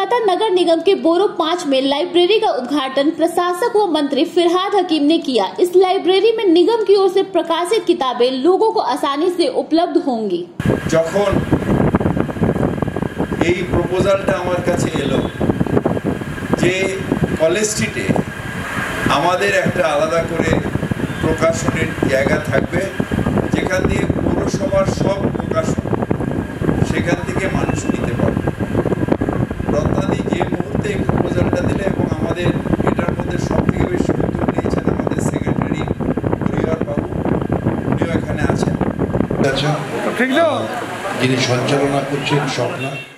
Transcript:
कोलकाता नगर निगम के बोरो 5 में लाइब्रेरी का उद्घाटन प्रशासक व मंत्री फिरहाद हकीम ने किया। इस लाइब्रेरी में निगम की ओर से प्रकाशित किताबें लोगों को आसानी से उपलब्ध होंगी। যখন এই প্রপোজালটা আমার কাছে এলো যে কলেজ স্ট্রিটে আমাদের একটা আলাদা করে প্রকাশনের জায়গা থাকবে, যেখান দিয়ে পৌরসভার সব প্রকাশন সেখান থেকে মানুষ নিতে পারবে। রত্নাদি যে মুহূর্তে এই প্রপোজালটা দিলে এবং আমাদের এটার মধ্যে সবথেকে বেশি উদ্যোগ নিয়েছেন আমাদের সেক্রেটারি হরিহর বাবু, উনিও এখানে আছেন, যিনি সঞ্চালনা করছেন স্বপ্না।